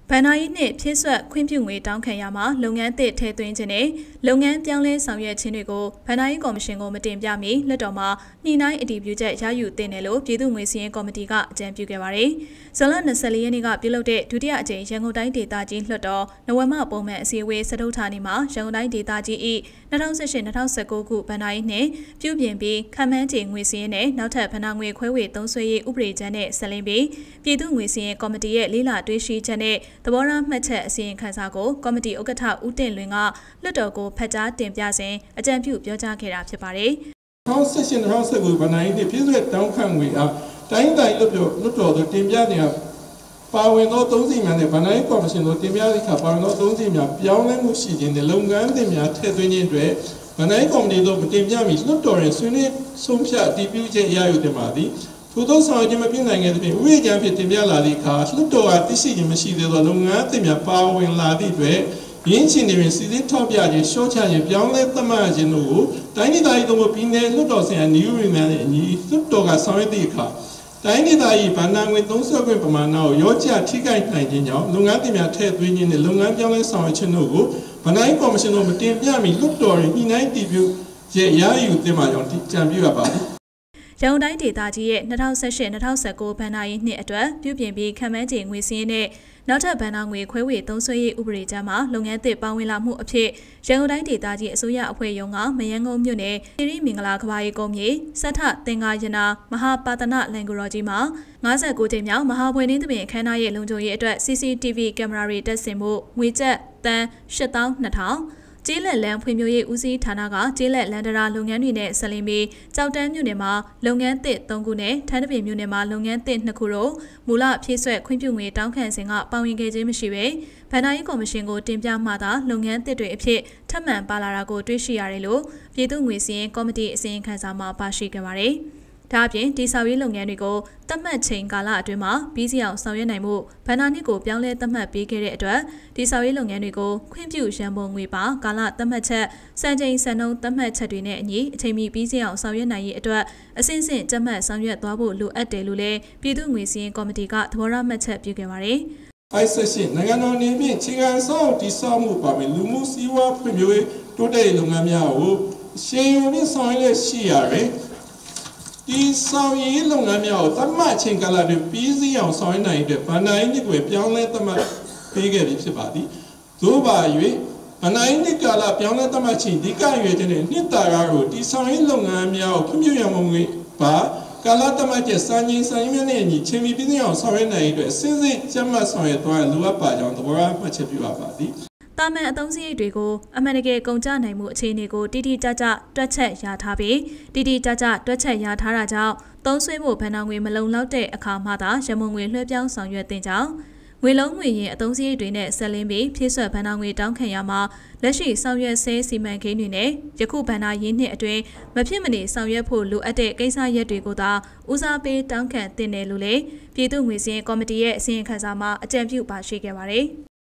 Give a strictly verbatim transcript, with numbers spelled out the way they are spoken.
ဘဏ္ဍာရေးနှင့်ဖြည့်စွက်ခွင့်ပြုငွေတောင်းခံရမှာလုပ်ငန်းသစ်ထည့်သွင်းခြင်းနဲ့လုပ်ငန်းပြောင်းလဲဆောင်ရွက်ခြင်းတွေကိုဘဏ္ဍာရေးကော်မရှင်ကိုမတင်ပြမီလွှတ်တော်မှာညှိနှိုင်းအတည်ပြုချက်ရယူသင့်တယ်လို့ပြည်သူ့ငွေစီရင်ကော်မတီကအကြံပြုခဲ့ပါတယ်။ဇွန်လ၂၄ရက်နေ့ကပြုလုပ်တဲ့ဒုတိယအကြိမ်ရန်ကုန်တိုင်းဒေသကြီးလွှတ်တော်နဝမပုံမှန်အစည်းအဝေးစတုထနေ့မှာရန်ကုန်တိုင်းဒေသကြီး၏၂၀၁၈-၂၀၁၉ခုဘဏ္ဍာရေးနှင့်ပြုပြင်ပြီးခံမှန်းခြေငွေစီရင်နဲ့နောက်ထပ်ဘဏ္ဍာငွေခွဲဝေသုံးစွဲရေးဥပဒေကြမ်းနဲ့ဆက်လင်းပြီးပြည်သူ့ငွေစီရင်ကော်မတီရဲ့လေးလတွေးရှိချက်နဲ့သဘောထားမှတ်ချက်အစီရင်ခံစာကိုကော်မတီဥက္ကဋ္ဌဦးတင်လွင်ကလွှတ်တော်ကိုဖတ်ကြားတင်ပြစဉ်အကြံပြုပြောကြားခဲ့တာဖြစ်ပါတယ်။၂၀၁၈-၂၀၁၉ဘဏ္ဍာရေးနှင့်ပြည်စွဲတောင်းခံငွေအားတိုင်းတိုင်းလွှတ်တော်လွှတ်တော်သို့တင်ပြတဲ့ပါဝင်သောသုံးစီများနဲ့ဘဏ္ဍာရေးကော်မရှင်သို့တင်ပြသည့်အခါပါဝင်သောသုံးစီများပြောင်းလဲမှုရှိခြင်းနဲ့လုပ်ငန်းသစ်များထည့်သွင်းခြင်းအတွက်ဘဏ္ဍာရေးကော်မတီသို့တင်ပြမီလွှတ်တော်တွင်ဆွေးနွေးဆုံးဖြတ်အတည်ပြုခြင်းရယူတင်ပါသည်။ထို့သောဆောင်ရွက်ခြင်းမပြုနိုင်ခဲ့သဖြင့်ဥပဒေကြမ်းဖြင့်တင်ပြလာသည့်အခါလွှတ်တော်ကသိရှိခြင်းမရှိသေးသောလုပ်ငန်းသစ်များပါဝင်လာသည့်အတွက်ရင်းချင်တွင်စီစဉ်ထောက်ပြခြင်းရှော့ချခြင်းပြောင်းလဲသတ်မှတ်ခြင်းတို့ကိုတိုင်းဒေသကြီးသို့မဟုတ်ပြည်내လွှတ်တော်ဆိုင်ရာနည်းဥပဒေများနဲ့အညီလွှတ်တော်ကဆောင်ရွက်သည့်အခါတိုင်းဒေသကြီးဗဏ္ဍာငွေသုံးစွဲခွင့်ပမာဏကိုရောကျထိခိုက်နိုင်ခြင်းကြောင့်လုပ်ငန်းသစ်များထည့်သွင်းခြင်းနဲ့လုပ်ငန်းပြောင်းလဲဆောင်ရွက်ခြင်းတို့ကိုဗဏ္ဍာရေးကော်မရှင်တို့မတင်ပြမီလွှတ်တော်တွင်ညှိနှိုင်းတည်ပြုရရယူသင့်ပါကြောင်းကြံပြုရပါသည်ရန်ကုန်တိုင်းဒေသကြီးရဲ့၂၀၁၈-၂၀၁၉ဘဏ္ဍာရေးနှစ်အတွက်ပြုပြင်ပြီးခံမှန်းခြေငွေစည်းနဲ့နောက်ထပ်ဘဏ္ဍာငွေခွဲဝေသုံးစွဲရေးဥပဒေကြမ်းမှာလုပ်ငန်းသစ်ပါဝင်လာမှုအဖြစ်ရန်ကုန်တိုင်းဒေသကြီးအစိုးရအဖွဲ့ရုံးကမယန်းကုန်းမြို့နယ်သီရိမင်္ဂလာကဘာရေးကုန်းမြေစထသင်္ကာယနာမဟာပါတနာလန်ကိုရော်ကြီးမှာ၅၉ကြိမ်မြောက်မဟာဘွယ်နှင်းသဘင်အခမ်းအနားရဲ့လုံခြုံရေးအတွက် စီ စီ တီ ဗီ ကင်မရာတွေတပ်ဆင်မှုငွေကျပ်တန်၈သောင်း၂ထောင်ကျေးလက်လမ်းဖွံ့ဖြိုးရေးဦးစီးဌာနကကျေးလက်လန်ဒရာလုပ်ငန်းတွေနဲ့ဆက်လင်းပြီးကြောက်တန်းမြို့နယ်မှာလုပ်ငန်းသစ်၃ခုနဲ့ထန်းတပင်မြို့နယ်မှာလုပ်ငန်းသစ်၂ခုတို့မူလဖြည့်ဆွက်ခွင့်ပြုငွေတောင်းခံစဉ်ကပါဝင်ခဲ့ခြင်းမရှိပဲဘဏ္ဍာရေးကော်မရှင်ကိုတင်ပြမှသာလုပ်ငန်းသစ်တွေအဖြစ်ထပ်မံပါလာတာကိုတွေ့ရှိရတယ်လို့ပြည်သူ့ငွေစီရင်ကော်မတီအစီရင်ခံစာမှာပါရှိခဲ့ပါတယ်။ဒါအပြင်ဒီဆောက်ရေးလုပ်ငန်းတွေကိုသတ်မှတ်ချိန်ကာလအတွင်းမှာပြီးစီအောင်ဆောင်ရွက်နိုင်မှုဘဏ္ဍာနှစ်ကိုပြောင်းလဲသတ်မှတ်ပေးခဲ့တဲ့အတွက်ဒီဆောက်ရေးလုပ်ငန်းတွေကိုခွင့်ပြုရန်ပုံငွေပါကာလသတ်မှတ်ချက်စံချိန်စံနှုန်းသတ်မှတ်ချက်တွေနဲ့အညီအချိန်မီပြီးစီအောင်ဆောင်ရွက်နိုင်ရေးအတွက်အစဉ်စဉ်ကြက်မှတ်ဆောင်ရွက်သွားဖို့လိုအပ်တယ်လို့လည်းပြည်သူ့ငွေစီရင်ကော်မတီကသဘောထားမှတ်ချက်ပြုခဲ့ပါတယ်။အိုက်ဆက်ရှင်နိုင်ငံတော်အနေဖြင့်ခြေခံဆောက်တည်ဆောက်မှုပါမယ်လူမှုစီးပွားဖွံ့ဖြိုးရေးတိုးတက်ရေးလုပ်ငန်းများကိုရှေးရုံနဲ့ဆောင်ရွက်ရှိရတယ်။ဒီဆောင်ရေးလုပ်ငန်းများကိုသတ်မှတ်ချိန်ကာလတွင်ပြီးစီးအောင်ဆောင်ရွက်နိုင်တဲ့ဗဏ္ဍာရေးနှစ်ကိုပြောင်းလဲသတ်မှတ်ပေးခဲ့ပြီးဖြစ်ပါသည်။သို့ပါ၍ဗဏ္ဍာရေးနှစ်ကာလပြောင်းလဲသတ်မှတ်ချိန်ဒီကရွယ်ခြင်းနဲ့နှစ်တာကိုဒီဆောင်ရေးလုပ်ငန်းများကိုခွင့်ပြုရန်ပုံငွေပါကာလသတ်မှတ်ချက်စံချိန်စံရည်များနဲ့အညီချိန်မီပြီးစီးအောင်ဆောင်ရွက်နိုင်တဲ့စင်းစစ်ကျမှတ်ဆောင်ရွက်သွားရလိုအပ်ပါကြောင်းသဘောထားမှတ်ချက်ပြုပါပါသည်။တာမန်အသုံးစရိတ်တွေကိုအမှန်တကယ်ကုန်ကျနိုင်မှုအခြေအနေကိုတိတိကျကျတွက်ချက်ရထားပြီးတိတိကျကျတွက်ချက်ရထားတာကြောင့်သုံးစွဲမှုဘဏ္ဍာငွေမလုံလောက်တဲ့အခါမှသာရမုံငွေလွှဲပြောင်းဆောင်ရွက်တင်ကြောင်းငွေလုံးငွေရင်အသုံးစရိတ်တွေနဲ့ဆက်လင်းပြီးဖြည့်ဆွတ်ဘဏ္ဍာငွေတောင်းခံရမှာလက်ရှိဆောင်ရွက်ဆဲစီမံကိန်းတွေနဲ့ယခုဘဏ္ဍာရင်းနှစ်အတွင်းမဖြစ်မနေဆောင်ရွက်ဖို့လိုအပ်တဲ့ကိစ္စရပ်တွေကိုသာဦးစားပေးတောင်းခံတင်တယ်လို့လည်းပြည်သူ့ငွေစည်းကော်မတီရဲ့အစီရင်ခံစာမှာအကြံပြုပါရှိခဲ့ပါတယ်။